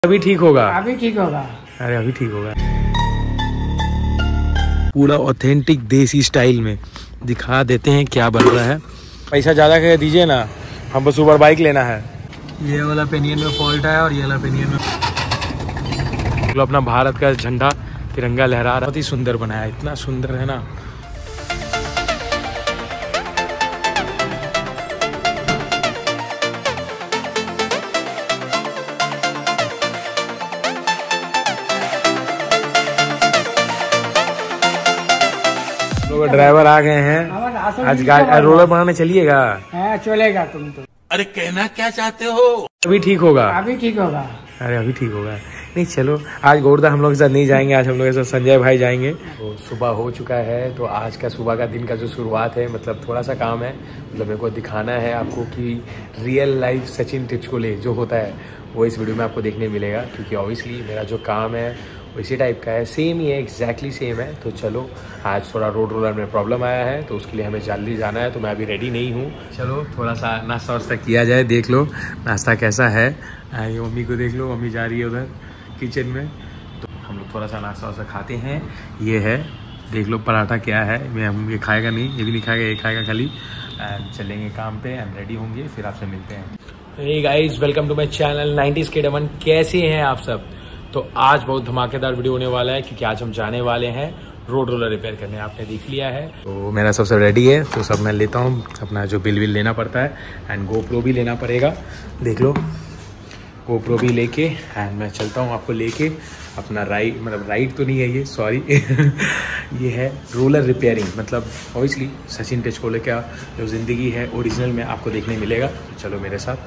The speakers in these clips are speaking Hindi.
अभी ठीक होगा, अभी ठीक होगा। अरे अभी ठीक होगा। पूरा ऑथेंटिक देसी स्टाइल में दिखा देते हैं क्या बन रहा है। पैसा ज़्यादा कह दीजिए ना, हम बस सुपर बाइक लेना है। ये वाला पेनियन में फॉल्ट है और ये वाला पेनियन में अपना भारत का झंडा तिरंगा लहरा रहा है। बहुत ही सुंदर बनाया है, इतना सुंदर है ना। ड्राइवर आ गए हैं, आज गाड़ी रोलर बनाने चलिएगा। चलेगा तुम तो। अरे कहना क्या चाहते हो? अभी ठीक होगा, अभी ठीक होगा। अरे अभी ठीक होगा। नहीं चलो, आज गोरदा हम लोग के साथ नहीं जाएंगे, आज हम लोग के साथ संजय भाई जाएंगे। तो सुबह हो चुका है, तो आज का सुबह का दिन का जो शुरुआत है, मतलब थोड़ा सा काम है, मतलब मेरे को दिखाना है आपको कि रियल लाइफ सचिन टिचकोले जो होता है वो इस वीडियो में आपको देखने मिलेगा। क्योंकि ऑब्वियसली मेरा जो काम है इसी टाइप का है, सेम ही है, एग्जैक्टली सेम है। तो चलो, आज थोड़ा रोड रोलर में प्रॉब्लम आया है, तो उसके लिए हमें जल्दी जाना है, तो मैं अभी रेडी नहीं हूँ। चलो थोड़ा सा नाश्ता वास्ता किया जाए, देख लो नाश्ता कैसा है। ये मम्मी को देख लो, मम्मी जा रही है उधर किचन में, तो हम लोग थोड़ा सा नाश्ता वास्ता खाते हैं। ये है, देख लो पराठा क्या है। हम ये खाएगा नहीं, ये भी नहीं खाएगा, ये खाएगा खाली। एंड चलेंगे काम पे, एंड रेडी होंगे, फिर आपसे मिलते हैं। Hey guys, welcome to my channel 90s Kid Aman। कैसे हैं आप सब? तो आज बहुत धमाकेदार वीडियो होने वाला है, क्योंकि आज हम जाने वाले हैं रोड रोलर रिपेयर करने। आपने देख लिया है, तो मेरा सबसे रेडी है, तो सब मैं लेता हूँ। अपना जो बिल लेना पड़ता है, एंड गोप्रो भी लेना पड़ेगा। देख लो, गोप्रो भी लेके एंड मैं चलता हूँ आपको लेके अपना राइड, मतलब राइड तो नहीं है ये, सॉरी ये है रोलर रिपेयरिंग। मतलब ऑब्वियसली सचिन टिचकोले का जो ज़िंदगी है ओरिजिनल में आपको देखने मिलेगा। तो चलो मेरे साथ।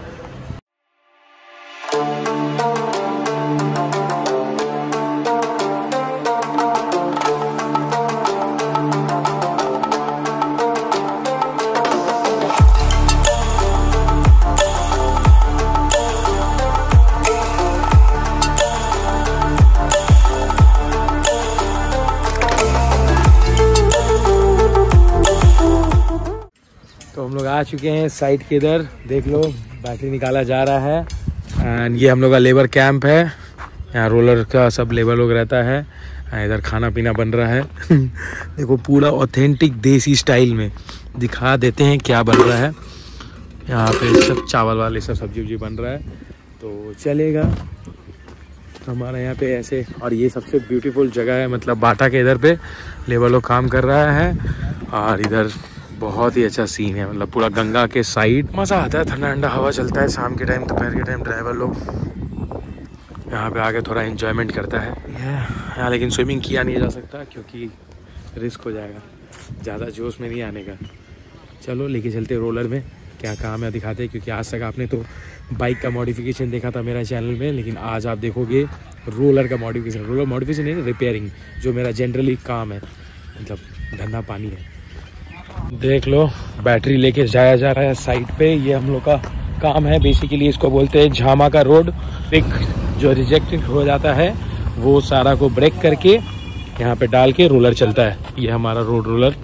तो हम लोग आ चुके हैं साइट के इधर, देख लो बैटरी निकाला जा रहा है। एंड ये हम लोग का लेबर कैंप है, यहाँ रोलर का सब लेबर लोग रहता है। इधर खाना पीना बन रहा है देखो पूरा ऑथेंटिक देसी स्टाइल में दिखा देते हैं क्या बन रहा है। यहाँ पे सब चावल वाले सब सब्जी वब्जी बन रहा है, तो चलेगा हमारे यहाँ पे ऐसे। और ये सबसे ब्यूटीफुल जगह है, मतलब बाटा के इधर पे लेबर लोग काम कर रहा है, और इधर बहुत ही अच्छा सीन है, मतलब पूरा गंगा के साइड। मज़ा आता है, ठंडा ठंडा हवा चलता है शाम के टाइम, दोपहर के टाइम। ड्राइवर लोग यहाँ पे आके थोड़ा एंजॉयमेंट करता है यहाँ। लेकिन स्विमिंग किया नहीं जा सकता क्योंकि रिस्क हो जाएगा, ज़्यादा जोश में नहीं आने का। चलो लेके चलते रोलर में, क्या काम है दिखाते हैं। क्योंकि आज तक आपने तो बाइक का मॉडिफिकेशन देखा था मेरा चैनल में, लेकिन आज आप देखोगे रोलर का मॉडिफिकेशन। रोलर मॉडिफिकेशन नहीं, रिपेयरिंग, जो मेरा जनरली काम है, मतलब धंधा पानी है। देख लो बैटरी लेके जाया जा रहा है साइड पे। ये हम लोग का काम है बेसिकली, इसको बोलते हैं झामा का रोड। एक जो रिजेक्टेड हो जाता है वो सारा को ब्रेक करके यहाँ पे डाल के रोलर चलता है। ये हमारा रोड रोलर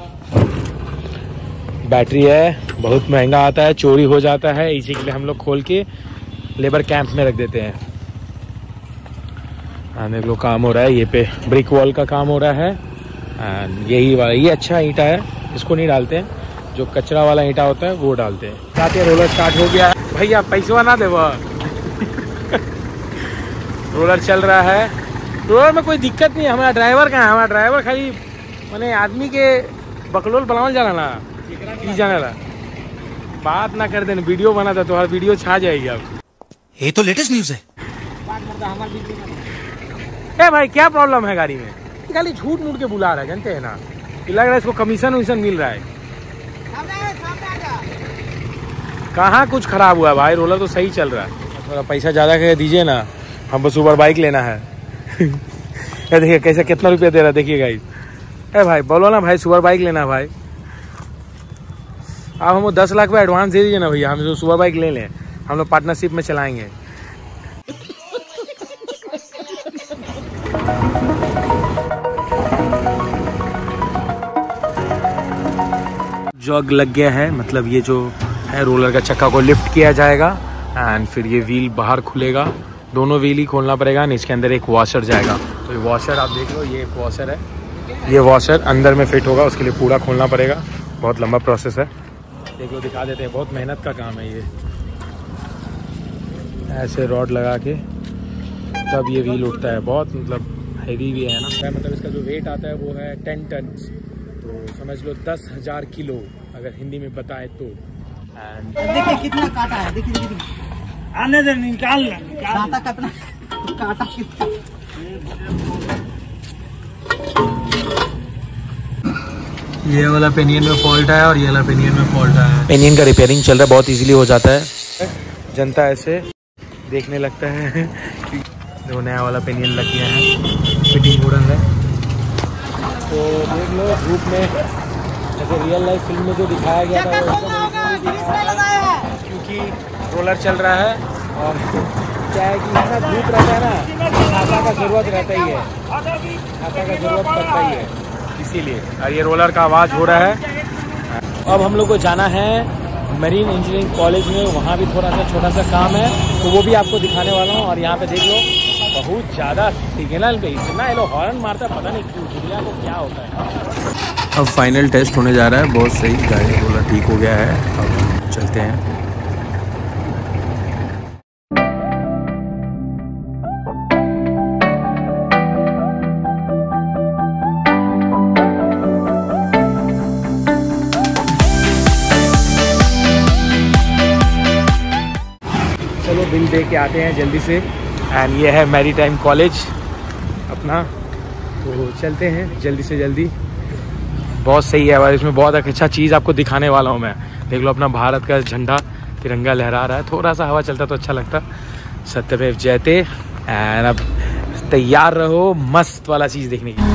बैटरी है, बहुत महंगा आता है, चोरी हो जाता है, इसी के लिए हम लोग खोल के लेबर कैंप में रख देते हैं। देख लो काम हो रहा है, ये पे ब्रिक वॉल का काम हो रहा है। एंड यही वाला, ये अच्छा ईंटा है, इसको नहीं डालते हैं, जो कचरा वाला ईंटा होता है वो डालते हैं। जाते रोलर स्टार्ट हो गया है भैया, पैसा ना दे रोलर चल रहा है। रोलर में कोई दिक्कत नहीं है। हमारा ड्राइवर कहाँ है? हमारा ड्राइवर खाली मैंने आदमी के बकलोल बनावल जाना ना, जाने ला बात ना कर देना, वीडियो बना था तो हर वीडियो छा जाएगी आप। ये तो लेटेस्ट न्यूज है। ए भाई क्या प्रॉब्लम है गाड़ी में? खाली झूठ मूठ के बुला रहा है, जानते हैं ना, लग रहा है इसको कमीशन वमीशन मिल रहा है। कहाँ कुछ खराब हुआ है भाई, रोलर तो सही चल रहा है। थोड़ा पैसा ज़्यादा कह दीजिए ना, हम बस सुपर बाइक लेना है ये देखिए कैसे, कितना रुपया दे रहा है, देखिए गाइस। ए भाई बोलो ना भाई, सुपर बाइक लेना है भाई। आप हमको 10 लाख रुपये एडवांस दे दीजिए ना भैया, हम जो सुपर बाइक ले लें, हम लोग पार्टनरशिप में चलाएंगे। जॉग लग गया है, मतलब ये जो है रोलर का चक्का को लिफ्ट किया जाएगा एंड फिर ये व्हील बाहर खुलेगा दोनों व्हील ही खोलना पड़ेगा, नहीं इसके अंदर एक वॉशर जाएगा। तो ये वॉशर आप देख लो, ये एक वॉशर है, ये वॉशर अंदर में फिट होगा, उसके लिए पूरा खोलना पड़ेगा। बहुत लंबा प्रोसेस है, देख लो दिखा देते हैं, बहुत मेहनत का काम है ये। ऐसे रॉड लगा के तब ये व्हील उठता है, बहुत मतलब हैवी भी है ना। मतलब इसका जो वेट आता है वो है 10 टन, तो समझ लो 10,000 किलो अगर हिंदी में बताए तो। एंड देखिए कितना काटा है, देखिए आने दे, निकाल काटा कितना, काटा कितना। ये वाला पेनियन में फॉल्ट है और ये वाला पेनियन में फॉल्ट है। पेनियन का रिपेयरिंग चल रहा है, बहुत इजीली हो जाता है। जनता ऐसे देखने लगता है जो नया वाला पेनियन लग गया है, फिटिंग वुडन है। तो देख लो धूप में, जैसे रियल लाइफ फिल्म में जो दिखाया गया था क्योंकि रोलर चल रहा है और क्या है कि इतना धूप रहता है ना, छाता का ज़रूरत रहता ही है, छाता का ज़रूरत पड़ता ही है इसीलिए। और ये रोलर का आवाज़ हो रहा है। अब हम लोग को जाना है मरीन इंजीनियरिंग कॉलेज में, वहाँ भी थोड़ा सा छोटा सा काम है, तो वो भी आपको दिखाने वाला हूँ। और यहाँ पे देख लो बहुत ज़्यादा सिग्नल पे इतना ये लोग हॉर्न मारता है, पता नहीं क्यों, दुनिया को क्या होता है। अब फाइनल टेस्ट होने जा रहा है, बहुत सही, गाड़ी रोलर ठीक हो गया है। अब चलते हैं। चलो बिल दे के आते हैं जल्दी से। एंड ये है मैरी टाइम कॉलेज अपना, तो चलते हैं जल्दी से जल्दी। बहुत सही है और इसमें बहुत अच्छा चीज़ आपको दिखाने वाला हूँ मैं। देख लो अपना भारत का झंडा तिरंगा लहरा रहा है, थोड़ा सा हवा चलता तो अच्छा लगता। सत्यमेव जयते। एंड अब तैयार रहो मस्त वाला चीज़ देखने की।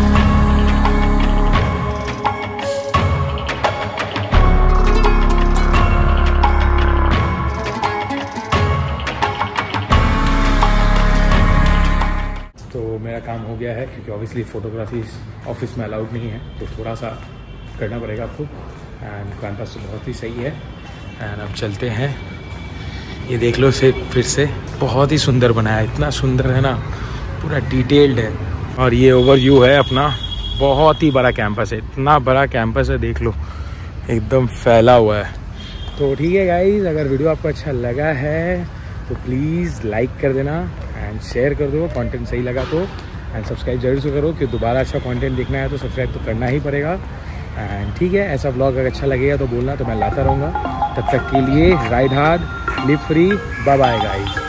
तो मेरा काम हो गया है, क्योंकि ऑब्वियसली फ़ोटोग्राफी ऑफिस में अलाउड नहीं है, तो थोड़ा सा करना पड़ेगा आपको। एंड कैंपस तो बहुत ही सही है। एंड अब चलते हैं। ये देख लो से फिर से बहुत ही सुंदर बनाया है, इतना सुंदर है ना, पूरा डिटेल्ड है। और ये ओवरव्यू है अपना, बहुत ही बड़ा कैंपस है, इतना बड़ा कैंपस है, देख लो एकदम फैला हुआ है। तो ठीक है गाइज, अगर वीडियो आपको अच्छा लगा है तो प्लीज़ लाइक कर देना एंड शेयर कर दो, कंटेंट सही लगा तो। एंड सब्सक्राइब जरूर से करो, क्योंकि दोबारा अच्छा कंटेंट देखना है तो सब्सक्राइब तो करना ही पड़ेगा। एंड ठीक है, ऐसा व्लॉग अगर अच्छा लगेगा तो बोलना, तो मैं लाता रहूँगा। तब तक के लिए ride hard, live free, bye bye guys.